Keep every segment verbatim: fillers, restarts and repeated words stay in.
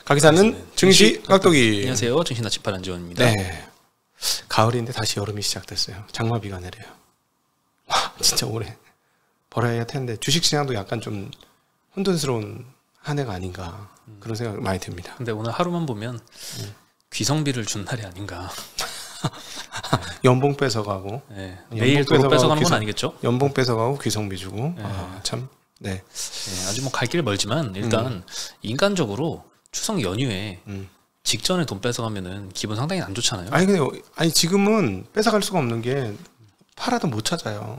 강기사는 증시 깍두기. 안녕하세요. 증시 아침판 안지원입니다. 네. 가을인데 다시 여름이 시작됐어요. 장마비가 내려요. 와, 진짜 오래 벌어야 할 텐데 주식시장도 약간 좀 혼돈스러운 한 해가 아닌가 음. 그런 생각이 많이 듭니다. 근데 오늘 하루만 보면 음. 귀성비를 준 날이 아닌가. 연봉 뺏어가고 네. 매일 또 뺏어가는 뺏어가는 건 아니겠죠? 연봉 뺏어가고 귀성비 주고 네. 아, 참 네. 네, 아주 뭐 갈 길 멀지만 일단 음. 인간적으로 추석 연휴에 음. 직전에 돈 뺏어가면은 기분 상당히 안 좋잖아요. 아니 근데 아니 지금은 뺏어갈 수가 없는 게 팔아도 못 찾아요.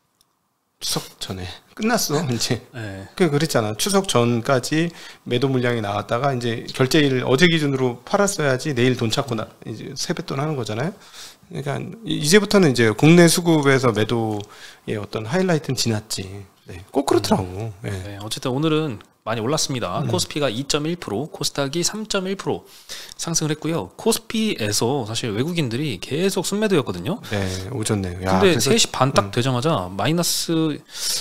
추석 전에 끝났어 이제. 네. 그 그랬잖아. 추석 전까지 매도 물량이 나왔다가 이제 결제일 어제 기준으로 팔았어야지 내일 돈 찾고 나 이제 세뱃돈 하는 거잖아요. 그러니까 이제부터는 이제 국내 수급에서 매도의 어떤 하이라이트는 지났지. 네, 꼭 그렇더라고. 음. 네. 네, 어쨌든 오늘은 많이 올랐습니다. 음. 코스피가 이 점 일 퍼센트, 코스닥이 삼 점 일 퍼센트 상승을 했고요. 코스피에서 사실 외국인들이 계속 순매도였거든요. 네, 오졌네요. 야, 근데 세 시 반 딱 음. 되자마자 마이너스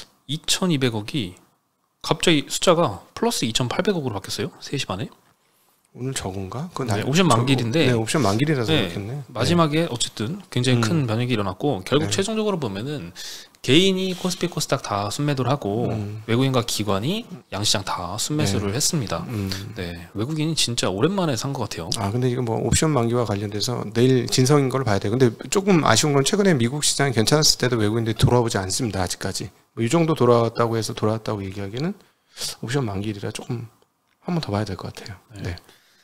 이천이백억이 갑자기 숫자가 플러스 이천팔백억으로 바뀌었어요. 세 시 반에. 오늘 저건가? 그건 네, 옵션 만길인데 네, 옵션 만길이라서 네, 그렇겠네. 마지막에 네. 어쨌든 굉장히 큰 음. 변혁이 일어났고 결국 네. 최종적으로 보면은 개인이 코스피 코스닥 다 순매도를 하고 음. 외국인과 기관이 양시장 다 순매수를 네. 했습니다. 음. 네, 외국인이 진짜 오랜만에 산 것 같아요. 아 근데 이거 뭐 옵션 만기와 관련돼서 내일 진성인 걸 봐야 돼. 근데 조금 아쉬운 건 최근에 미국 시장이 괜찮았을 때도 외국인들이 돌아오지 않습니다. 아직까지. 뭐 이 정도 돌아왔다고 해서 돌아왔다고 얘기하기는 옵션 만기일이라 조금 한 번 더 봐야 될 것 같아요. 네. 네.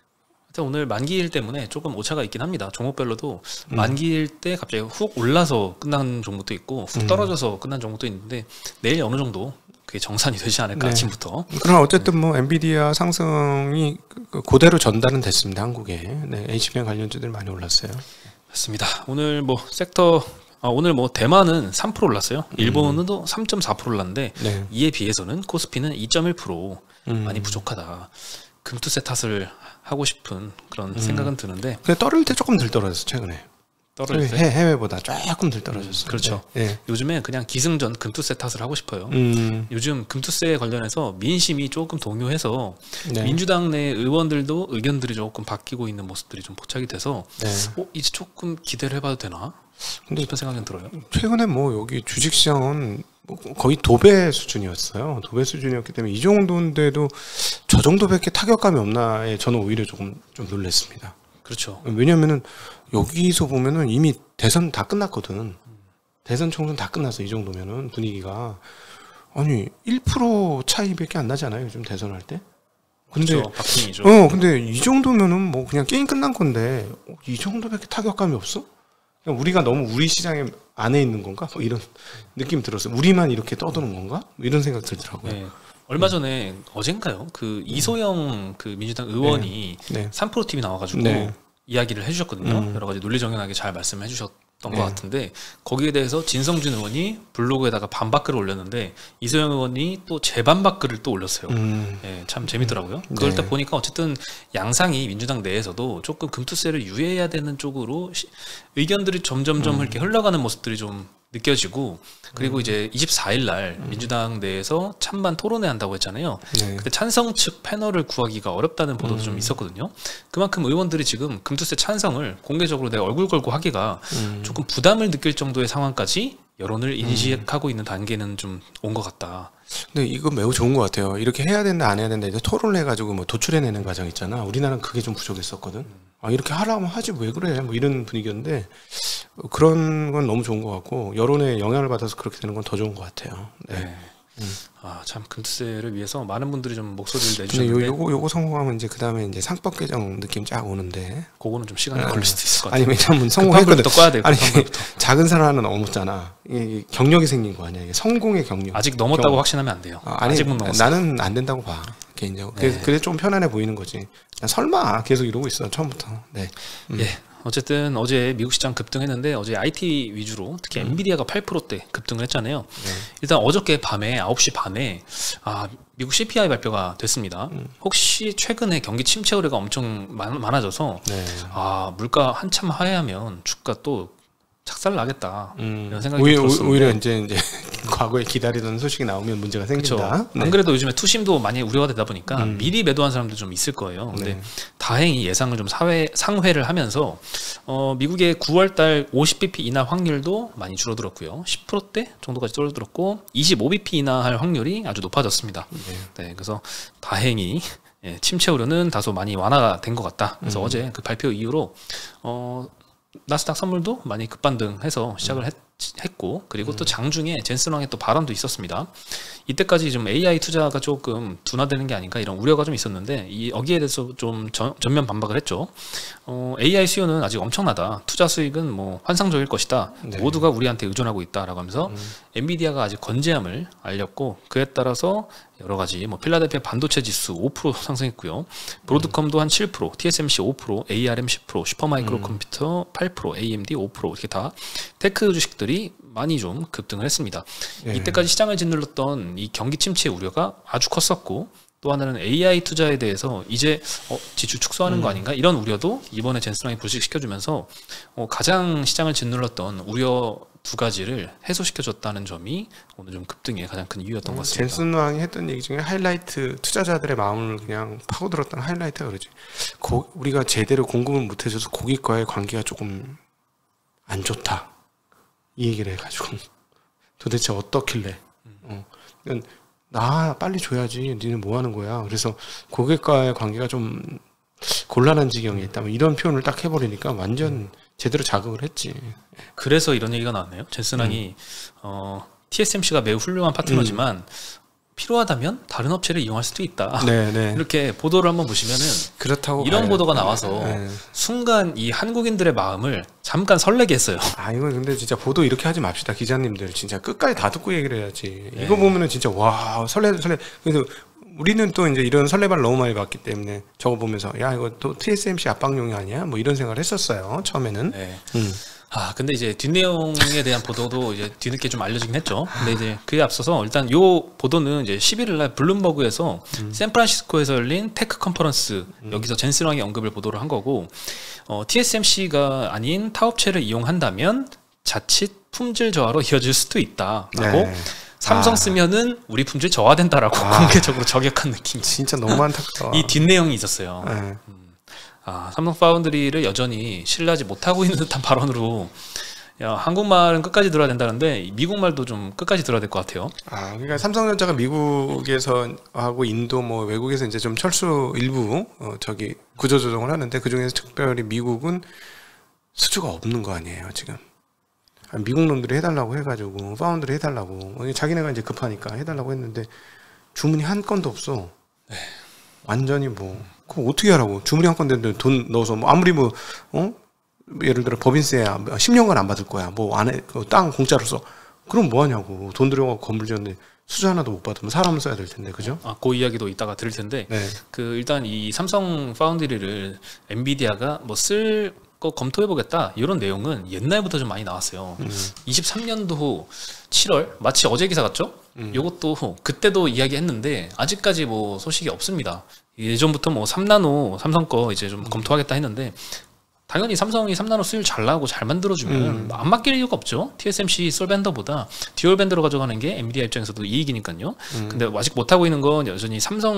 오늘 만기일 때문에 조금 오차가 있긴 합니다. 종목별로도 음. 만기일 때 갑자기 훅 올라서 끝난 종목도 있고 훅 떨어져서 음. 끝난 종목도 있는데 내일 어느 정도 그게 정산이 되지 않을까 네. 아침부터. 그럼 어쨌든 뭐 엔비디아 상승이 그대로 전달은 됐습니다. 한국에. 네, 에이치비엠 관련주들 많이 올랐어요. 맞습니다. 오늘 뭐 섹터 아, 오늘 뭐 대만은 삼 퍼센트 올랐어요. 일본은 또 삼 점 사 퍼센트 올랐는데 네. 이에 비해서는 코스피는 이 점 일 퍼센트 음. 많이 부족하다. 금투세 탓을 하고 싶은 그런 음. 생각은 드는데. 근데 떨어질 때 조금 덜 떨어졌어 최근에. 떨어질 때 해, 해외보다 조금 덜 떨어졌어. 음, 그렇죠. 네. 네. 요즘에 그냥 기승전 금투세 탓을 하고 싶어요. 음. 요즘 금투세 관련해서 민심이 조금 동요해서 네. 민주당 내 의원들도 의견들이 조금 바뀌고 있는 모습들이 좀 포착이 돼서 네. 어, 이제 조금 기대를 해봐도 되나? 근데 싶은 생각은 들어요. 최근에 뭐 여기 주식시장은 거의 도배 수준이었어요. 도배 수준이었기 때문에 이 정도인데도 저 정도밖에 타격감이 없나에 저는 오히려 조금 좀 놀랐습니다. 그렇죠. 왜냐면은 여기서 보면은 이미 대선 다 끝났거든. 대선 총선 다 끝났어. 이 정도면은 분위기가 아니 일 퍼센트 차이밖에 안 나잖아요. 요즘 대선할 때. 근데 그렇죠. 박빙이죠. 어 근데 이 정도면은 뭐 그냥 게임 끝난 건데 이 정도밖에 타격감이 없어? 우리가 너무 우리 시장에 안에 있는 건가? 뭐 이런 느낌 들었어요. 우리만 이렇게 떠드는 건가? 뭐 이런 생각 들더라고요. 네. 얼마 전에 음. 어젠가요? 그 이소영 그 민주당 의원이 네. 네. 삼 프로 티비 나와가지고 네. 이야기를 해주셨거든요. 음. 여러 가지 논리정연하게 잘 말씀해 주셨던 네. 것 같은데 거기에 대해서 진성준 의원이 블로그에다가 반박글을 올렸는데 이소영 의원이 또 재반박글을 또 올렸어요. 음. 네, 참 재밌더라고요. 그걸 네. 딱 보니까 어쨌든 양상이 민주당 내에서도 조금 금투세를 유예해야 되는 쪽으로 시, 의견들이 점점점 음. 이렇게 흘러가는 모습들이 좀 느껴지고 그리고 음. 이제 이십사 일 날 음. 민주당 내에서 찬반 토론회 한다고 했잖아요. 네. 그때 찬성 측 패널을 구하기가 어렵다는 보도도 음. 좀 있었거든요. 그만큼 의원들이 지금 금투세 찬성을 공개적으로 내 얼굴 걸고 하기가 음. 조금 부담을 느낄 정도의 상황까지 여론을 인식하고 음. 있는 단계는 좀 온 것 같다. 근데 이거 매우 좋은 것 같아요. 이렇게 해야 된다 안 해야 된다 이제 토론을 해가지고 뭐 도출해내는 과정 있잖아. 우리나라는 그게 좀 부족했었거든. 음. 아 이렇게 하라면 하지 왜 그래 뭐 이런 분위기였는데 그런 건 너무 좋은 것 같고 여론에 영향을 받아서 그렇게 되는 건 더 좋은 것 같아요. 네. 네. 음. 아, 참 금투세를 위해서 많은 분들이 좀 목소리를 내주셨는데 요, 요거, 요거 성공하면 이제 그 다음에 이제 상법 개정 느낌 쫙 오는데 그거는 좀 시간이 어, 걸릴 수도 있을 것 같아요. 아니 왜냐면 성공했거든. 꺼야 돼요. 아니 작은 사람은 넘었잖아. 이 경력이 생긴 거 아니야. 이게 성공의 경력. 아직 넘었다고 경... 확신하면 안 돼요. 아, 아니 아직은 넘었어. 나는 안 된다고 봐 개인적으로. 네. 그래, 그래 좀 편안해 보이는 거지. 설마 계속 이러고 있어 처음부터. 네. 음. 예. 어쨌든 어제 미국 시장 급등했는데 어제 아이티 위주로 특히 음. 엔비디아가 팔 퍼센트대 급등을 했잖아요. 네. 일단 어저께 밤에 아홉 시 반에 아, 미국 씨피아이 발표가 됐습니다. 음. 혹시 최근에 경기 침체 우려가 엄청 많, 많아져서 네. 아, 물가 한참 하회하면 주가 또 착살 나겠다 음. 이런 생각이 오히려, 들었었는데 오히려 이제 이제 과거에 기다리던 소식이 나오면 문제가 생긴다. 네. 안 그래도 요즘에 투심도 많이 우려가 되다 보니까 음. 미리 매도한 사람도 좀 있을 거예요. 근데 네. 다행히 예상을 좀 사회, 상회를 하면서 어, 미국의 구월달 오십 비피 인하 확률도 많이 줄어들었고요. 십 퍼센트대 정도까지 줄어들었고 이십오 비피 인하할 확률이 아주 높아졌습니다. 네. 네, 그래서 다행히 예, 침체 우려는 다소 많이 완화가 된 것 같다. 그래서 음. 어제 그 발표 이후로 어, 나스닥 선물도 많이 급반등해서 시작을 했, 했고 그리고 음. 또 장중에 젠슨왕의 또 발언도 있었습니다. 이때까지 좀 에이아이 투자가 조금 둔화되는 게 아닌가 이런 우려가 좀 있었는데 이 여기에 대해서 좀 전, 전면 반박을 했죠. 어, 에이아이 수요는 아직 엄청나다. 투자 수익은 뭐 환상적일 것이다. 네. 모두가 우리한테 의존하고 있다라고 하면서 음. 엔비디아가 아직 건재함을 알렸고 그에 따라서 여러 가지 뭐 필라델피아 반도체 지수 오 퍼센트 상승했고요. 브로드컴도 한 칠 퍼센트, 티에스엠씨 오 퍼센트, 에이알엠 십 퍼센트, 슈퍼마이크로 음. 컴퓨터 팔 퍼센트, 에이엠디 오 퍼센트 이렇게 다 테크 주식들이 많이 좀 급등을 했습니다. 예. 이때까지 시장을 짓눌렀던 이 경기 침체 우려가 아주 컸었고 또 하나는 에이아이 투자에 대해서 이제 어, 지출 축소하는 음. 거 아닌가 이런 우려도 이번에 젠슨왕이 불식시켜주면서 어, 가장 시장을 짓눌렀던 우려 두 가지를 해소시켜줬다는 점이 오늘 좀 급등의 가장 큰 이유였던 음, 것 같습니다. 젠슨왕이 했던 얘기 중에 하이라이트 투자자들의 마음을 그냥 파고들었던 하이라이트가 그러지. 고, 우리가 제대로 공급을 못해줘서 고객과의 관계가 조금 안 좋다. 이 얘기를 해가지고 도대체 어떻길래 어. 나 빨리 줘야지 니네 뭐 하는 거야. 그래서 고객과의 관계가 좀 곤란한 지경에 있다 이런 표현을 딱 해버리니까 완전 제대로 자극을 했지. 그래서 이런 얘기가 나왔네요. 젠슨왕이 음. 어, 티에스엠씨가 매우 훌륭한 파트너지만 음. 필요하다면 다른 업체를 이용할 수도 있다. 네네. 이렇게 보도를 한번 보시면은 그렇다고 이런 봐요. 보도가 나와서 네. 순간 이 한국인들의 마음을 잠깐 설레게 했어요. 아 이거 근데 진짜 보도 이렇게 하지 맙시다. 기자님들 진짜 끝까지 다 듣고 얘기를 해야지. 네. 이거 보면은 진짜 와 설레 설레. 그래서 우리는 또 이제 이런 설레발 너무 많이 봤기 때문에 저거 보면서 야 이거 또 티에스엠씨 압박용이 아니야? 뭐 이런 생각을 했었어요. 처음에는. 네. 음. 아 근데 이제 뒷내용에 대한 보도도 이제 뒤늦게 좀 알려지긴 했죠. 근데 이제 그에 앞서서 일단 요 보도는 이제 십일일 날 블룸버그에서 음. 샌프란시스코에서 열린 테크 컨퍼런스 음. 여기서 젠슨왕이 언급을 보도를 한 거고 어, 티에스엠씨가 아닌 타업체를 이용한다면 자칫 품질 저하로 이어질 수도 있다라고 네. 삼성 아. 쓰면은 우리 품질 저하된다라고 아. 공개적으로 저격한 느낌. 진짜 너무 안타깝다. 이 뒷내용이 있었어요. 네. 음. 아, 삼성 파운드리를 여전히 신뢰하지 못하고 있는 듯한 발언으로 야, 한국말은 끝까지 들어야 된다는데 미국말도 좀 끝까지 들어야 될 것 같아요. 아, 그러니까 삼성전자가 미국에서 하고 인도 뭐 외국에서 이제 좀 철수 일부 어, 저기 구조 조정을 하는데 그 중에서 특별히 미국은 수주가 없는 거 아니에요 지금. 미국 놈들이 해달라고 해가지고 파운드리 해달라고 자기네가 이제 급하니까 해달라고 했는데 주문이 한 건도 없어. 네. 완전히 뭐 그럼 어떻게 하라고 주문이 한 건데 돈 넣어서 뭐 아무리 뭐 어 예를 들어 법인세 십 년간 안 받을 거야 뭐 안에 땅 공짜로 써 그럼 뭐 하냐고 돈 들여가고 건물 지었는데 수주 하나도 못 받으면 사람 써야 될 텐데 그죠? 아, 그 이야기도 이따가 들을 텐데 네. 그 일단 이 삼성 파운드리를 엔비디아가 뭐 쓸 거 검토해보겠다 이런 내용은 옛날부터 좀 많이 나왔어요. 음. 이십삼 년도 칠월 마치 어제 기사 같죠? 음. 요것도 그때도 이야기했는데 아직까지 뭐 소식이 없습니다. 예전부터 뭐 삼 나노 삼성 거 이제 좀 음. 검토하겠다 했는데 당연히 삼성이 삼 나노 수율 잘 나오고 잘 만들어주면 음. 안 맡길 이유가 없죠. 티에스엠씨 솔밴더보다 듀얼 밴드로 가져가는 게 엔비디아 입장에서도 이익이니까요. 음. 근데 아직 못하고 있는 건 여전히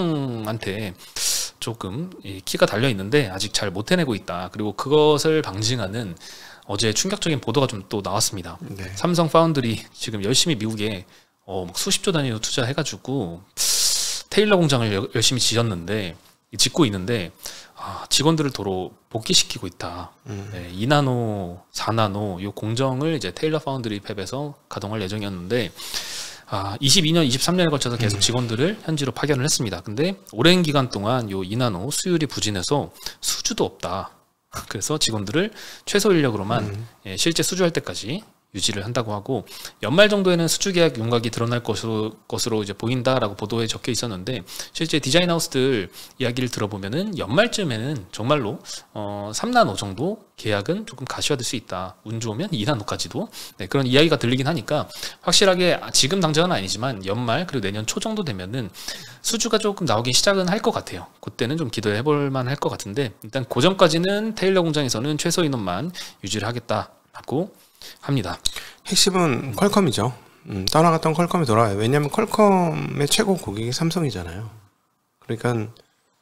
삼성한테 조금 키가 달려 있는데 아직 잘 못 해내고 있다. 그리고 그것을 방증하는 어제 충격적인 보도가 좀 또 나왔습니다. 네. 삼성 파운드리 지금 열심히 미국에 어, 수십조 단위로 투자해가지고 테일러 공장을 열심히 지었는데 짓고 있는데 아, 직원들을 도로 복귀시키고 있다. 음. 네, 이 나노, 사 나노 이 공정을 이제 테일러 파운드리 팹에서 가동할 예정이었는데 아, 이십이 년, 이십삼 년에 걸쳐서 계속 직원들을 현지로 파견을 했습니다. 근데 오랜 기간 동안 요 이 나노 수율이 부진해서 수주도 없다. 그래서 직원들을 최소 인력으로만 음. 예, 실제 수주할 때까지 유지를 한다고 하고 연말 정도에는 수주 계약 윤곽이 드러날 것으로, 것으로 이제 보인다라고 보도에 적혀 있었는데 실제 디자인 하우스들 이야기를 들어보면은 연말쯤에는 정말로 어, 삼 나노 정도 계약은 조금 가시화될 수 있다. 운 좋으면 이 나노까지도 네, 그런 이야기가 들리긴 하니까 확실하게 지금 당장은 아니지만 연말 그리고 내년 초 정도 되면은 수주가 조금 나오기 시작은 할 것 같아요. 그때는 좀 기도해 볼 만할 것 같은데 일단 그 전까지는 테일러 공장에서는 최소 인원만 유지를 하겠다라고 합니다. 핵심은 퀄컴이죠. 음, 떠나갔던 퀄컴이 돌아와요. 왜냐하면 퀄컴의 최고 고객이 삼성이잖아요. 그러니까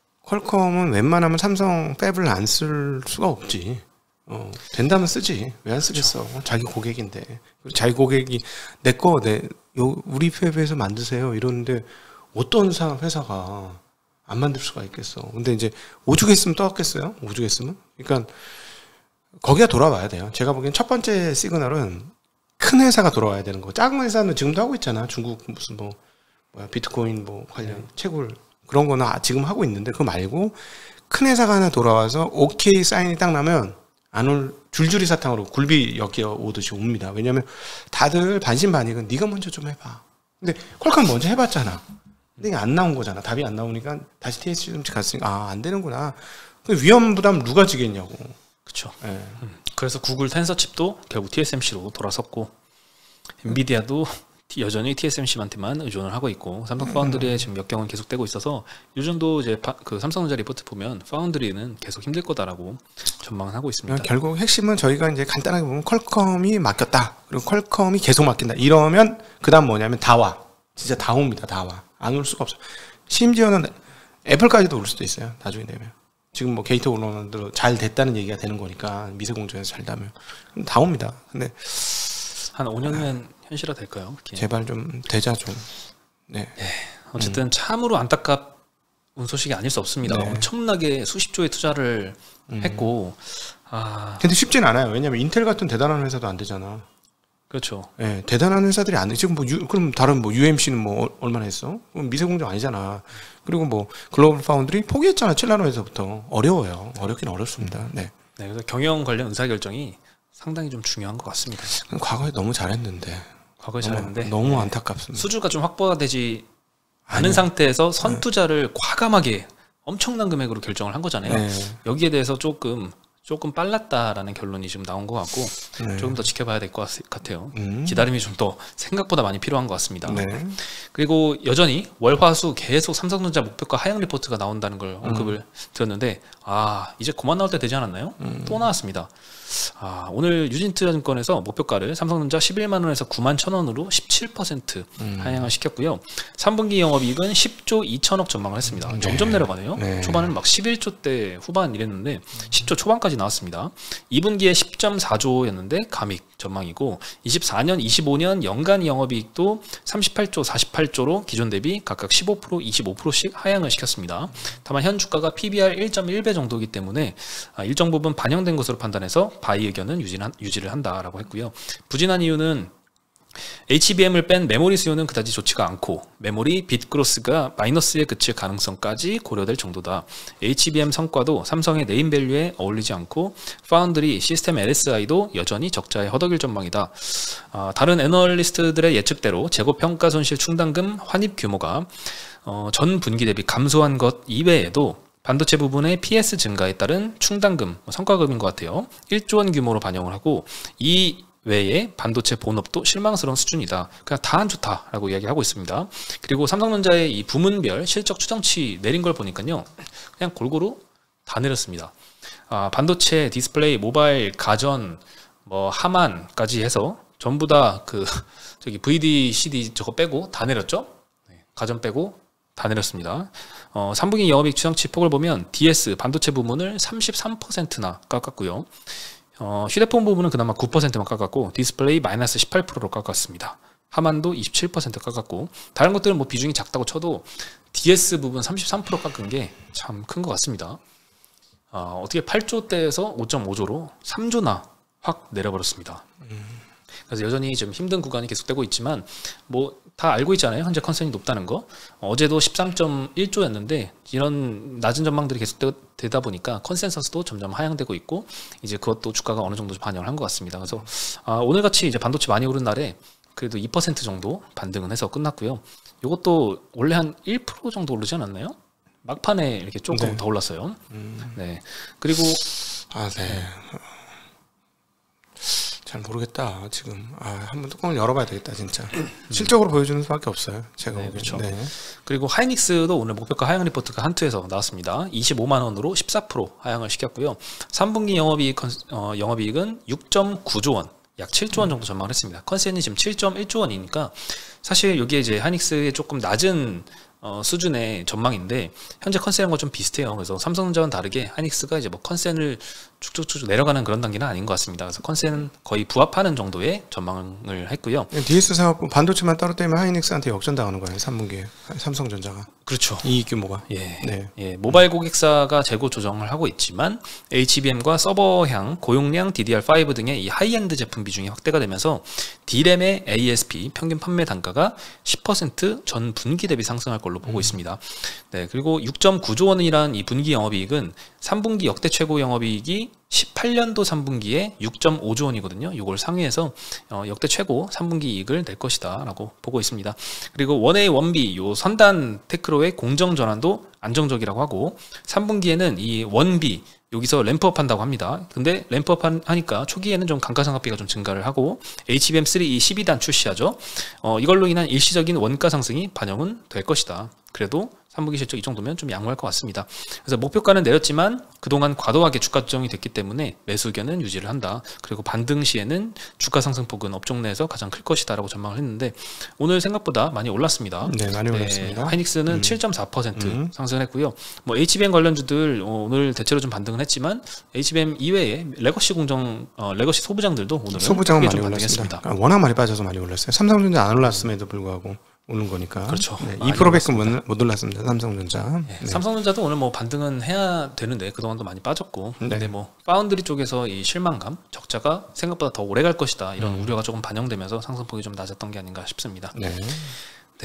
퀄컴은 웬만하면 삼성 팹을 안 쓸 수가 없지. 어, 된다면 쓰지. 왜 안 쓰겠어? 그렇죠. 자기 고객인데. 자기 고객이 내 거, 내, 요, 우리 팹에서 만드세요. 이러는데 어떤 사, 회사가 안 만들 수가 있겠어. 근데 이제 오죽했으면 떠왔겠어요? 오죽했으면? 그러니까 거기가 돌아와야 돼요. 제가 보기엔 첫 번째 시그널은 큰 회사가 돌아와야 되는 거. 작은 회사는 지금도 하고 있잖아. 중국 무슨 뭐, 뭐야, 비트코인 뭐 관련 네. 채굴 그런 거는 지금 하고 있는데 그거 말고 큰 회사가 하나 돌아와서 오케이 사인이 딱 나면 안 올 줄줄이 사탕으로 굴비 엮여 오듯이 옵니다. 왜냐면 다들 반신반의는 네가 먼저 좀 해봐. 근데 퀄컴 먼저 해봤잖아. 근데 이게 안 나온 거잖아. 답이 안 나오니까 다시 티에스엠씨 갔으니까 아, 안 되는구나. 위험 부담 누가 지겠냐고. 그렇죠. 네. 음. 그래서 구글 텐서칩도 결국 티에스엠씨로 돌아섰고 엔비디아도 여전히 티에스엠씨한테만 의존을 하고 있고 삼성 파운드리에 지금 역경은 계속되고 있어서 요즘도 이제 파, 그 삼성전자 리포트 보면 파운드리는 계속 힘들 거다라고 전망을 하고 있습니다. 결국 핵심은 저희가 이제 간단하게 보면 퀄컴이 맡겼다. 그리고 퀄컴이 계속 맡긴다. 이러면 그다음 뭐냐면 다 와. 진짜 다 옵니다. 다 와. 안 올 수가 없어. 심지어는 애플까지도 올 수도 있어요. 나중에 되면. 지금 뭐 게이트 오너들로 잘 됐다는 얘기가 되는 거니까 미세공정에서 잘 되면 다 옵니다. 근데 한 오 년은 아, 현실화 될까요? 그게? 제발 좀 되자 좀. 네. 네. 어쨌든 음. 참으로 안타까운 소식이 아닐 수 없습니다. 네. 엄청나게 수십 조의 투자를 음. 했고. 아. 근데 쉽진 않아요. 왜냐면 인텔 같은 대단한 회사도 안 되잖아. 그렇죠. 네, 대단한 회사들이 안 돼. 지금 뭐 유, 그럼 다른 뭐 유엠씨는 뭐 얼마나 했어? 미세공정 아니잖아. 그리고 뭐 글로벌 파운드리 포기했잖아. 칠 나노에서부터 어려워요. 어렵긴 어렵습니다. 네. 네, 그래서 경영 관련 의사 결정이 상당히 좀 중요한 것 같습니다. 과거에 너무 잘했는데. 과거에 너무, 잘했는데 너무 네. 안타깝습니다. 수주가 좀 확보가 되지 않은 아니요. 상태에서 선투자를 네. 과감하게 엄청난 금액으로 결정을 한 거잖아요. 네. 여기에 대해서 조금 조금 빨랐다라는 결론이 지금 나온 것 같고 네. 조금 더 지켜봐야 될 것 같아요. 음. 기다림이 좀 더 생각보다 많이 필요한 것 같습니다. 네. 그리고 여전히 월화수 계속 삼성전자 목표가 하향 리포트가 나온다는 걸 언급을 음. 들었는데 아 이제 그만 나올 때 되지 않았나요? 음. 또 나왔습니다. 아, 오늘 유진투자증권에서 목표가를 삼성전자 십일만 원에서 구만 천 원으로 십칠 퍼센트 음. 하향을 시켰고요. 삼 분기 영업이익은 십조 이천억 전망을 했습니다. 네. 점점 내려가네요. 네. 초반에는 막 십일조 대 후반 이랬는데 십조 초반까지 나왔습니다. 이 분기에 십 점 사조였는데 감익 전망이고 이십사 년, 이십오 년 연간 영업이익도 삼십팔조, 사십팔조로 기존 대비 각각 십오 퍼센트, 이십오 퍼센트씩 하향을 시켰습니다. 다만 현 주가가 피비알 일 점 일 배 정도이기 때문에 일정 부분 반영된 것으로 판단해서 바이 의견은 유지를 한다라고 했고요. 부진한 이유는 에이치비엠을 뺀 메모리 수요는 그다지 좋지가 않고 메모리 빗 그로스가 마이너스에 그칠 가능성까지 고려될 정도다. 에이치비엠 성과도 삼성의 네임밸류에 어울리지 않고 파운드리, 시스템 엘에스아이도 여전히 적자에 허덕일 전망이다. 아, 다른 애널리스트들의 예측대로 재고평가 손실 충당금 환입 규모가 어, 전 분기 대비 감소한 것 이외에도 반도체 부분의 피에스 증가에 따른 충당금, 성과급인 것 같아요. 일조 원 규모로 반영을 하고 이 외에 반도체 본업도 실망스러운 수준이다. 그냥 다 안 좋다라고 이야기하고 있습니다. 그리고 삼성전자의 이 부문별 실적 추정치 내린 걸 보니까요. 그냥 골고루 다 내렸습니다. 아, 반도체, 디스플레이, 모바일, 가전, 뭐 하만까지 해서 전부 다 그 저기 브이디, 씨디 저거 빼고 다 내렸죠? 네, 가전 빼고 다 내렸습니다. 어, 삼 분기 영업이익 추정치 폭을 보면 디에스 반도체 부문을 삼십삼 퍼센트나 깎았고요. 어, 휴대폰 부분은 그나마 구 퍼센트만 깎았고 디스플레이 마이너스 십팔 퍼센트로 깎았습니다. 하만도 이십칠 퍼센트 깎았고 다른 것들은 뭐 비중이 작다고 쳐도 디에스 부분 삼십삼 퍼센트 깎은 게 참 큰 것 같습니다. 어, 어떻게 팔조대에서 오 점 오조로 삼조나 확 내려버렸습니다. 그래서 여전히 좀 힘든 구간이 계속되고 있지만 뭐 다 알고 있잖아요. 현재 컨센이 높다는 거. 어제도 십삼 점 일조였는데 이런 낮은 전망들이 계속되다 보니까 컨센서스도 점점 하향되고 있고 이제 그것도 주가가 어느 정도 반영을 한 것 같습니다. 그래서 아, 오늘같이 이제 반도체 많이 오른 날에 그래도 이 퍼센트 정도 반등은 해서 끝났고요. 이것도 원래 한 일 퍼센트 정도 오르지 않았나요? 막판에 이렇게 조금 네. 더 올랐어요. 음. 네. 그리고 아, 네. 네. 잘 모르겠다 지금. 아, 한번 뚜껑을 열어봐야 되겠다 진짜. 실적으로 보여주는 수밖에 없어요. 제가 네, 그렇죠. 네. 그리고 하이닉스도 오늘 목표가 하향 리포트가 한투에서 나왔습니다. 이십오만 원으로 십사 퍼센트 하향을 시켰고요. 삼 분기 영업이익 어, 영업이익은 육 점 구조 원, 약 칠조 원 정도 전망을 했습니다. 컨센이 지금 칠 점 일조 원이니까 사실 여기에 이제 하이닉스의 조금 낮은 어, 수준의 전망인데 현재 컨센과 좀 비슷해요. 그래서 삼성전자와는 다르게 하이닉스가 이제 뭐 컨센을 쭉쭉쭉 내려가는 그런 단계는 아닌 것 같습니다. 그래서 컨센은 거의 부합하는 정도의 전망을 했고요. 디에스 사업 반도체만 따로 떼면 하이닉스한테 역전당하는 거예요. 삼 분기에 삼성전자가. 그렇죠. 이익 규모가. 예, 네. 예, 모바일 고객사가 재고 조정을 하고 있지만 에이치비엠과 서버향, 고용량 디디알 파이브 등의 이 하이엔드 제품 비중이 확대가 되면서 디램의 에이에스피 평균 판매 단가가 십 퍼센트 전 분기 대비 상승할 걸로 보고 음. 있습니다. 네, 그리고 육 점 구조 원이란 이 분기 영업이익은 삼 분기 역대 최고 영업이익이 십팔 년도 삼 분기에 육 점 오조 원이거든요. 이걸 상회해서 어, 역대 최고 삼 분기 이익을 낼 것이다 라고 보고 있습니다. 그리고 원 에이 원 비 요 선단 테크로의 공정 전환도 안정적이라고 하고 삼 분기에는 이 원 비 여기서 램프업 한다고 합니다. 근데 램프업 하니까 초기에는 좀 감가상각비가 좀 증가를 하고 에이치비엠 쓰리 이 십이 단 출시하죠. 어, 이걸로 인한 일시적인 원가 상승이 반영은 될 것이다. 그래도 삼 분기 실적 이 정도면 좀 양호할 것 같습니다. 그래서 목표가는 내렸지만 그동안 과도하게 주가 조정이 됐기 때문에 매수 의견은 유지를 한다. 그리고 반등 시에는 주가 상승폭은 업종 내에서 가장 클 것이다 라고 전망을 했는데 오늘 생각보다 많이 올랐습니다. 네, 많이 올랐습니다. 네, 하이닉스는 음. 칠 점 사 퍼센트 음. 상승을 했고요. 뭐 에이치비엠 관련주들 오늘 대체로 좀 반등을 했지만 에이치비엠 이외에 레거시 공정, 어, 레거시 소부장들도 오늘은 소부장은 많이 좀 올랐습니다. 반등했습니다. 워낙 많이 빠져서 많이 올랐어요. 삼성전자 안 올랐음에도 불구하고 오는 거니까. 그렇죠. 네, 이 퍼센트밖에 못, 못 올랐습니다. 삼성전자. 네, 네. 삼성전자도 오늘 뭐 반등은 해야 되는데 그동안도 많이 빠졌고. 네. 근데 뭐 파운드리 쪽에서 이 실망감, 적자가 생각보다 더 오래 갈 것이다 이런 음. 우려가 조금 반영되면서 상승폭이 좀 낮았던 게 아닌가 싶습니다. 네. 네.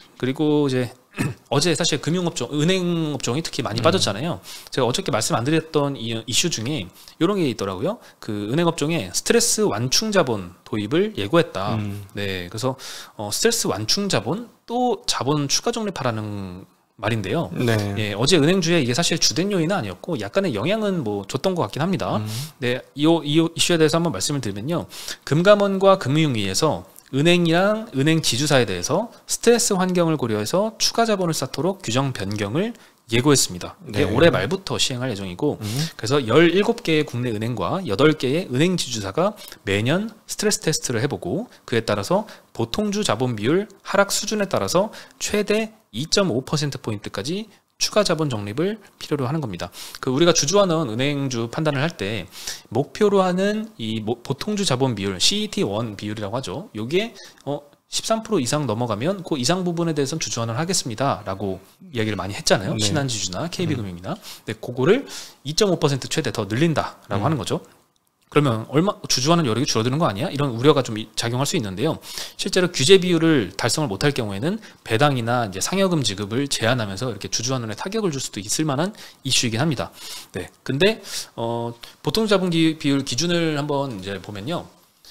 그리고 이제 어제 사실 금융업종, 은행업종이 특히 많이 음. 빠졌잖아요. 제가 어저께 말씀 안 드렸던 이 이슈 중에 이런 게 있더라고요. 그 은행업종에 스트레스 완충 자본 도입을 예고했다. 음. 네, 그래서 어, 스트레스 완충 자본 또 자본 추가 적립하라는 말인데요. 네. 예, 어제 은행주에 이게 사실 주된 요인은 아니었고 약간의 영향은 뭐 줬던 것 같긴 합니다. 음. 네, 이, 이 이슈에 대해서 한번 말씀을 드리면요. 금감원과 금융위에서 은행이랑 은행 지주사에 대해서 스트레스 환경을 고려해서 추가 자본을 쌓도록 규정 변경을 예고했습니다. 이게 네. 올해 말부터 시행할 예정이고 음. 그래서 열일곱 개의 국내 은행과 여덟 개의 은행 지주사가 매년 스트레스 테스트를 해보고 그에 따라서 보통주 자본 비율 하락 수준에 따라서 최대 이 점 오 퍼센트 포인트까지 추가 자본 적립을 필요로 하는 겁니다. 그 우리가 주주하는 은행주 판단을 할 때 목표로 하는 이 보통주 자본 비율 씨이티 일 비율이라고 하죠. 요게 어 십삼 퍼센트 이상 넘어가면 그 이상 부분에 대해서는 주주환원을 하겠습니다 라고 이야기를 많이 했잖아요. 네. 신한지주나 케이비금융이나. 근데 그거를 이 점 오 퍼센트 최대 더 늘린다 라고 음. 하는 거죠. 그러면 얼마 주주환원 여력이 줄어드는 거 아니야? 이런 우려가 좀 작용할 수 있는데요. 실제로 규제 비율을 달성을 못할 경우에는 배당이나 이제 상여금 지급을 제한하면서 이렇게 주주환원에 타격을 줄 수도 있을 만한 이슈이긴 합니다. 네. 근데 어, 보통 자본기 비율 기준을 한번 이제 보면요.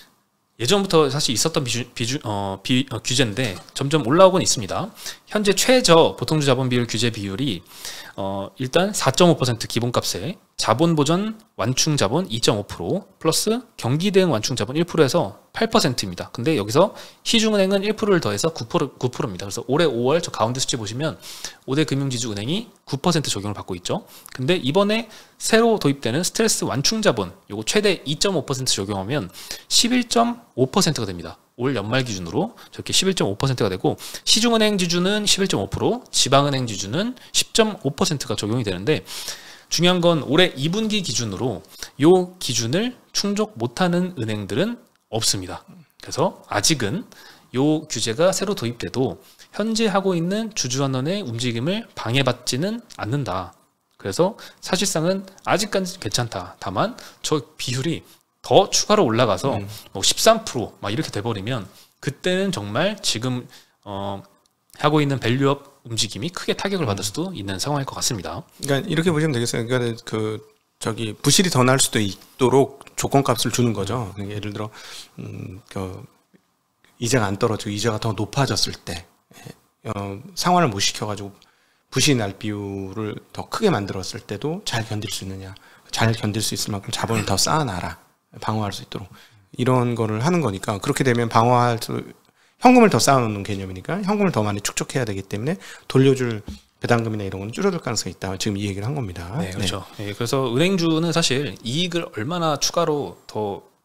예전부터 사실 있었던 비주, 비주, 어, 비, 어, 규제인데 점점 올라오곤 있습니다. 현재 최저 보통주 자본 비율 규제 비율이 어, 일단 사 점 오 퍼센트 기본값에 자본보전 완충자본 이 점 오 퍼센트 플러스 경기대응 완충자본 일 퍼센트에서 팔 퍼센트입니다. 근데 여기서 시중은행은 일 퍼센트를 더해서 구 퍼센트입니다. 그래서 올해 오월 저 가운데 수치 보시면 오 대 금융지주은행이 구 퍼센트 적용을 받고 있죠. 근데 이번에 새로 도입되는 스트레스 완충자본 요거 최대 이 점 오 퍼센트 적용하면 십일 점 오 퍼센트가 됩니다. 올 연말 기준으로 저렇게 십일 점 오 퍼센트가 되고 시중은행 지주는 십일 점 오 퍼센트, 지방은행 지주는 십 점 오 퍼센트가 적용이 되는데 중요한 건 올해 이 분기 기준으로 요 기준을 충족 못하는 은행들은 없습니다. 그래서 아직은 요 규제가 새로 도입돼도 현재 하고 있는 주주환원의 움직임을 방해받지는 않는다. 그래서 사실상은 아직까지 괜찮다. 다만 저 비율이 더 추가로 올라가서 음. 뭐 십삼 퍼센트 막 이렇게 돼버리면 그때는 정말 지금 어, 하고 있는 밸류업 움직임이 크게 타격을 받을 수도 있는 상황일 것 같습니다. 그러니까 이렇게 보시면 되겠어요. 그러니까 그 저기 부실이 더 날 수도 있도록 조건값을 주는 거죠. 그러니까 예를 들어 음, 그 이자가 안 떨어지고 이자가 더 높아졌을 때 어, 상환을 못 시켜가지고 부실이 날 비율을 더 크게 만들었을 때도 잘 견딜 수 있느냐, 잘 견딜 수 있을 만큼 자본을 더 쌓아놔라, 방어할 수 있도록 이런 거를 하는 거니까 그렇게 되면 방어할 수 현금을 더 쌓아놓는 개념이니까 현금을 더 많이 축적해야 되기 때문에 돌려줄 배당금이나 이런 건 줄어들 가능성이 있다. 지금 이 얘기를 한 겁니다. 네, 그렇죠. 네. 네, 그래서 은행주는 사실 이익을 얼마나 추가로 더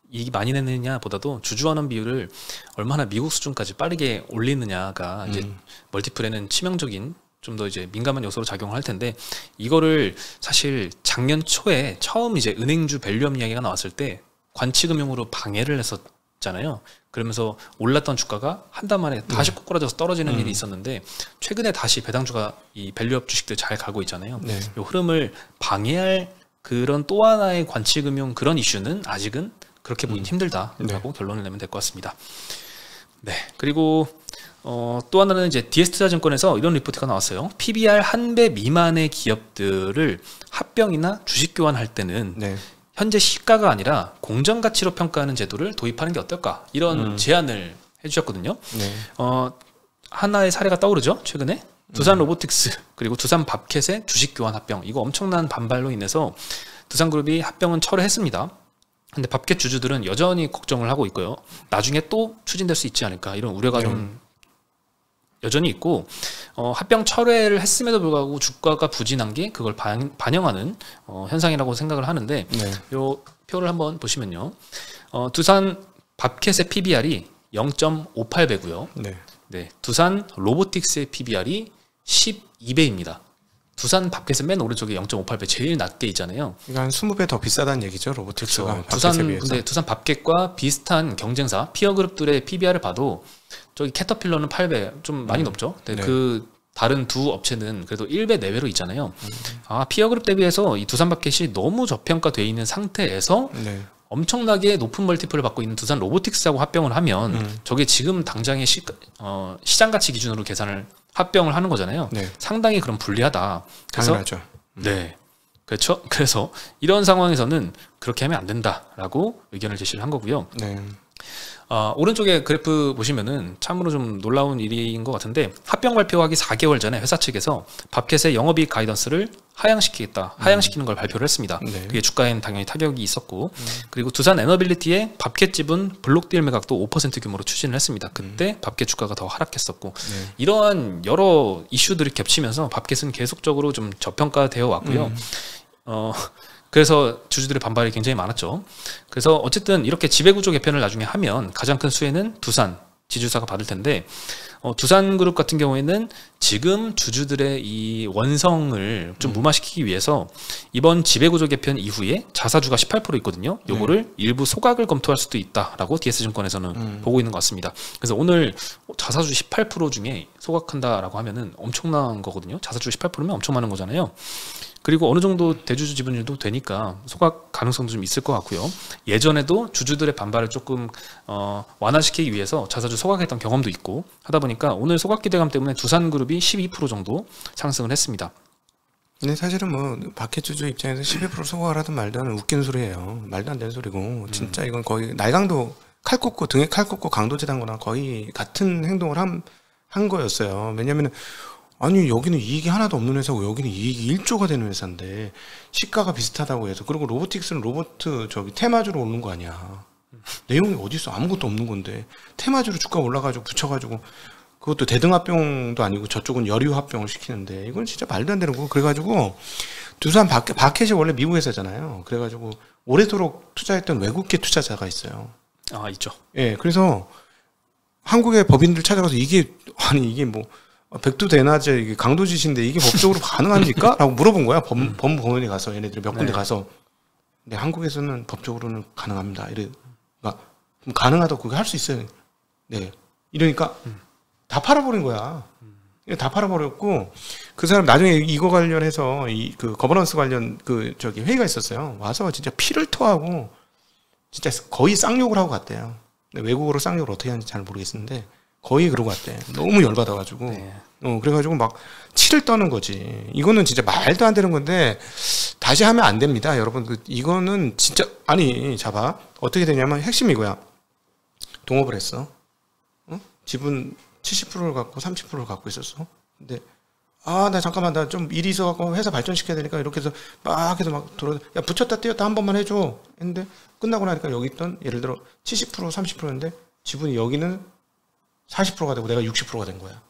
이익이 많이 내느냐 보다도 주주환원 비율을 얼마나 미국 수준까지 빠르게 올리느냐가 이제 음. 멀티플에는 치명적인 좀 더 이제 민감한 요소로 작용할 텐데, 이거를 사실 작년 초에 처음 이제 은행주 밸류업 이야기가 나왔을 때 관치금융으로 방해를 했었잖아요. 그러면서 올랐던 주가가 한 달 만에 다시 네. 꼬꾸라져서 떨어지는 음. 일이 있었는데, 최근에 다시 배당주가 이 밸류업 주식들 잘 가고 있잖아요. 네. 이 흐름을 방해할 그런 또 하나의 관치금융 그런 이슈는 아직은 그렇게 보긴 음. 힘들다라고 네. 결론을 내면 될 것 같습니다. 네. 그리고 어, 또 하나는 이제 디에스투자증권에서 이런 리포트가 나왔어요. 피비알 한 배 미만의 기업들을 합병이나 주식 교환할 때는 네. 현재 시가가 아니라 공정 가치로 평가하는 제도를 도입하는 게 어떨까? 이런 음. 제안을 해주셨거든요. 네. 어, 하나의 사례가 떠오르죠. 최근에 두산 로보틱스 그리고 두산 밥캣의 주식 교환 합병, 이거 엄청난 반발로 인해서 두산그룹이 합병은 철회했습니다. 근데 밥캣 주주들은 여전히 걱정을 하고 있고요. 나중에 또 추진될 수 있지 않을까 이런 우려가 네. 좀 여전히 있고, 어, 합병 철회를 했음에도 불구하고 주가가 부진한 게 그걸 반, 반영하는 어, 현상이라고 생각을 하는데 네. 요 표를 한번 보시면요. 어, 두산 밥캣의 피비알이 영 점 오팔 배고요. 네. 네, 두산 로보틱스의 피비알이 십이 배입니다. 두산 밥캣은 맨 오른쪽에 영 점 오팔 배 제일 낮게 있잖아요. 이거 한 이십 배 더 비싸다는 얘기죠, 로보틱스가. 그렇죠. 두산 근데 두산 밥캣과 비슷한 경쟁사 피어 그룹들의 피비알을 봐도 저기 캐터필러는 팔 배 좀 많이 음. 높죠. 근데 네. 그 다른 두 업체는 그래도 일 배 내외로 있잖아요. 음. 아, 피어 그룹 대비해서 이 두산 밥캣이 너무 저평가되어 있는 상태에서 네. 엄청나게 높은 멀티플을 받고 있는 두산 로보틱스하고 합병을 하면 음. 저게 지금 당장의 시, 어, 시장 가치 기준으로 계산을 합병을 하는 거잖아요. 네. 상당히 그럼 불리하다. 그래서 당연하죠. 음. 네. 그렇죠. 그래서 이런 상황에서는 그렇게 하면 안 된다라고 의견을 제시를 한 거고요. 네. 어, 오른쪽에 그래프 보시면은 참으로 좀 놀라운 일인 것 같은데, 합병 발표하기 사 개월 전에 회사 측에서 밥캣의 영업이익 가이던스를 하향시키겠다, 하향시키는 걸 발표를 했습니다. 네. 그게 주가엔 당연히 타격이 있었고, 음. 그리고 두산 에너빌리티의 밥캣 지분 블록딜 매각도 오 퍼센트 규모로 추진을 했습니다. 그때 음. 밥캣 주가가 더 하락했었고, 네. 이러한 여러 이슈들이 겹치면서 밥캣은 계속적으로 좀 저평가되어 왔고요. 음. 어, 그래서 주주들의 반발이 굉장히 많았죠. 그래서 어쨌든 이렇게 지배구조 개편을 나중에 하면 가장 큰 수혜는 두산 지주사가 받을 텐데, 어, 두산그룹 같은 경우에는 지금 주주들의 이 원성을 좀 음. 무마시키기 위해서 이번 지배구조 개편 이후에 자사주가 십팔 퍼센트 있거든요. 요거를 네. 일부 소각을 검토할 수도 있다라고 디에스증권에서는 음. 보고 있는 것 같습니다. 그래서 오늘 자사주 십팔 퍼센트 중에 소각한다라고 하면은 엄청난 거거든요. 자사주 십팔 퍼센트면 엄청 많은 거잖아요. 그리고 어느 정도 대주주 지분율도 되니까 소각 가능성도 좀 있을 것 같고요. 예전에도 주주들의 반발을 조금 어, 완화시키기 위해서 자사주 소각했던 경험도 있고 하다 보니까 오늘 소각 기대감 때문에 두산그룹이 십이 퍼센트 정도 상승을 했습니다. 근데 사실은 뭐 밖에 주주 입장에서 십이 퍼센트 소각을 하든 말든 웃기는 소리예요. 말도 안 되는 소리고, 진짜 이건 거의 날강도 칼 꽂고 등에 칼 꽂고 강도질한 거랑 거의 같은 행동을 한, 한 거였어요. 왜냐면은 아니 여기는 이익이 하나도 없는 회사고 여기는 이익이 일조가 되는 회사인데 시가가 비슷하다고 해서, 그리고 로보틱스는 로봇 저기 테마주로 오는 거 아니야. 내용이 어디 있어? 아무것도 없는 건데 테마주로 주가 올라가지고 붙여가지고, 그것도 대등합병도 아니고 저쪽은 여류합병을 시키는데 이건 진짜 말도 안 되는 거고. 그래가지고 두산 밥캣이 원래 미국 회사잖아요. 그래가지고 오래도록 투자했던 외국계 투자자가 있어요. 아, 있죠. 예, 네, 그래서 한국의 법인들 찾아가서 이게 아니 이게 뭐 백두대낮에 이게 강도짓인데 이게 법적으로 가능합니까? 라고 물어본 거야. 법, 음. 법무법원에 가서, 얘네들이 몇 군데 네. 가서. 근데 한국에서는 법적으로는 가능합니다. 이래, 그러니까 가능하다고 그게 할 수 있어요. 네. 이러니까 음. 다 팔아버린 거야. 음. 다 팔아버렸고, 그 사람 나중에 이거 관련해서 이 그 거버넌스 관련 그 저기 회의가 있었어요. 와서 진짜 피를 토하고 진짜 거의 쌍욕을 하고 갔대요. 근데 외국어로 쌍욕을 어떻게 하는지 잘 모르겠는데 거의 그러고 갔대. 너무 열받아가지고. 네. 어, 그래가지고 막 치를 떠는 거지. 이거는 진짜 말도 안 되는 건데, 다시 하면 안 됩니다. 여러분, 그, 이거는 진짜, 아니, 잡아. 어떻게 되냐면, 핵심이 이거야. 동업을 했어. 어? 지분 칠십 퍼센트를 갖고 삼십 퍼센트를 갖고 있었어. 근데, 아, 나 잠깐만, 나 좀 일이 있어갖고 회사 발전시켜야 되니까, 이렇게 해서 막 해서 막 돌아, 야, 붙였다 띄었다 한 번만 해줘. 했는데, 끝나고 나니까 여기 있던, 예를 들어, 칠십 퍼센트, 삼십 퍼센트인데, 지분이 여기는 사십 퍼센트가 되고 내가 육십 퍼센트가 된 거야.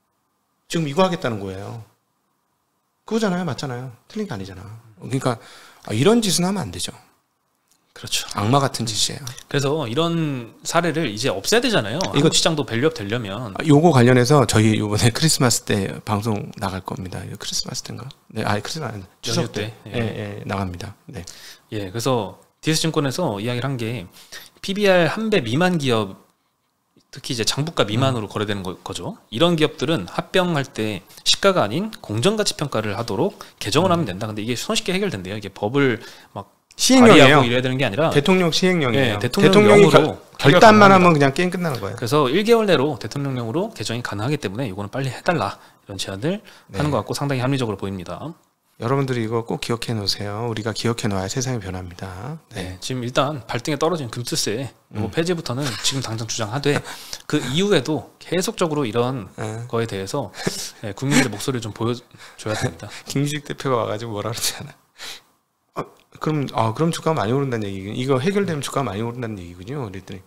지금 이거 하겠다는 거예요. 그거잖아요. 맞잖아요. 틀린 게 아니잖아. 그러니까 이런 짓은 하면 안 되죠. 그렇죠. 악마 같은 짓이에요. 그래서 이런 사례를 이제 없애야 되잖아요. 이거 한국 시장도 밸류업 되려면. 요거 관련해서 저희 이번에 크리스마스 때 방송 나갈 겁니다. 크리스마스 때인가? 네, 아 크리스마스 추석 때, 때. 예. 예, 예, 나갑니다. 네. 예, 그래서 디에스증권에서 이야기를 한 게 피비알 한 배 미만 기업, 특히 이제 장부가 미만으로 음. 거래되는 거, 거죠. 이런 기업들은 합병할 때 시가가 아닌 공정가치 평가를 하도록 개정을 음. 하면 된다. 근데 이게 손쉽게 해결된대요. 이게 법을 막 시행령이에요. 이래야 되는 게 아니라 대통령 시행령이에요. 네, 대통령령으로 대통령이 결, 결단만 하면 그냥 게임 끝나는 거예요. 그래서 일 개월 내로 대통령령으로 개정이 가능하기 때문에 이거는 빨리 해달라 이런 제안을 네. 하는 것 같고 상당히 합리적으로 보입니다. 여러분들이 이거 꼭 기억해 놓으세요. 우리가 기억해 놓아야 세상이 변합니다. 네. 네, 지금 일단 발등에 떨어진 금투세 이거 음. 폐지부터는 지금 당장 주장하되 그 이후에도 계속적으로 이런 네. 거에 대해서 네, 국민들의 목소리를 좀 보여줘야 됩니다. 김규식 대표가 와가지고 뭐라 그러잖아. 어, 그럼 아 그럼 주가가 많이 오른다는 얘기. 이거 해결되면 주가가 많이 오른다는 얘기군요. 그랬더니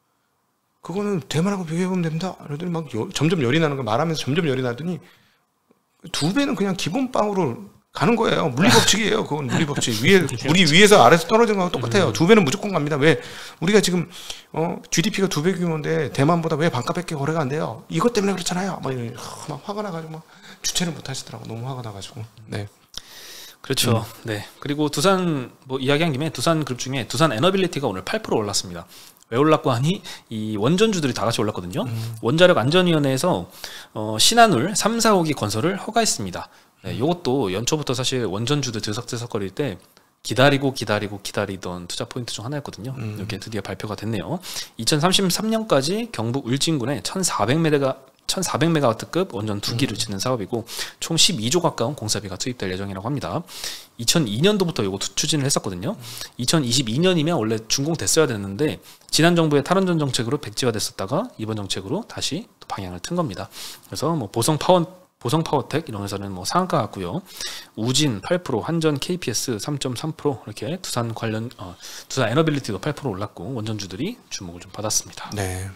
그거는 대만하고 비교해보면 됩니다. 그러더니 막 여, 점점 열이 나는 거 말하면서 점점 열이 나더니 두 배는 그냥 기본 빵으로 가는 거예요. 물리법칙이에요. 그건 물리법칙. 위에 우리 위에서 아래서 떨어지는 거랑 똑같아요. 두 배는 무조건 갑니다. 왜 우리가 지금 어, 지디피가 두 배 규모인데 대만보다 왜 반값밖에 거래가 안 돼요? 이것 때문에 그렇잖아요. 막, 막 화가 나가지고 막 주체를 못 하시더라고. 너무 화가 나가지고. 네. 그렇죠. 음. 네. 그리고 두산 뭐 이야기한 김에 두산 그룹 중에 두산 에너빌리티가 오늘 팔 퍼센트 올랐습니다. 왜 올랐고 하니 이 원전주들이 다 같이 올랐거든요. 음. 원자력 안전위원회에서 어, 신한울 삼, 사 호기 건설을 허가했습니다. 네, 이것도 연초부터 사실 원전주들 들썩들썩거릴 때 기다리고 기다리고 기다리던 투자 포인트 중 하나였거든요. 음. 이렇게 드디어 발표가 됐네요. 이천삼십삼 년까지 경북 울진군에 천사백 메가 천사백 메가와트급 원전 두 기를 짓는 사업이고 총 십이조 가까운 공사비가 투입될 예정이라고 합니다. 이천이 년도부터 이거 추진을 했었거든요. 이천이십이 년이면 원래 준공됐어야 됐는데 지난 정부의 탈원전 정책으로 백지화됐었다가 이번 정책으로 다시 또 방향을 튼 겁니다. 그래서 뭐 보성 파원 보성 파워텍 이런 회사는 뭐 상한가 같고요. 우진 팔 퍼센트, 한전 케이피에스 삼 점 삼 퍼센트 이렇게 두산 관련 어, 두산 에너빌리티도 팔 퍼센트 올랐고 원전주들이 주목을 좀 받았습니다. 네.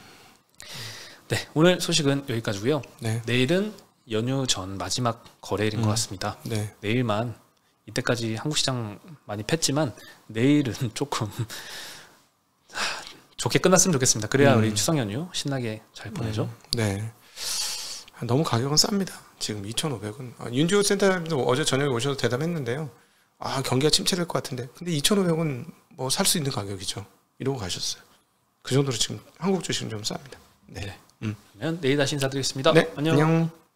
네, 오늘 소식은 여기까지고요. 네. 내일은 연휴 전 마지막 거래일인 음. 것 같습니다. 네. 내일만 이때까지 한국 시장 많이 팼지만 내일은 조금 하, 좋게 끝났으면 좋겠습니다. 그래야 음. 우리 추석 연휴 신나게 잘 보내죠. 음. 네. 너무 가격은 쌉니다. 지금 이천오백은 아, 윤지호 센터장도 어제 저녁에 오셔서 대담했는데요. 아 경기가 침체될 것 같은데 근데 이천오백은 뭐 살 수 있는 가격이죠. 이러고 가셨어요. 그 정도로 지금 한국 주식은 좀 쌉니다. 네. 네. 음. 그러면 내일 다시 인사드리겠습니다. 네. 안녕. 안녕.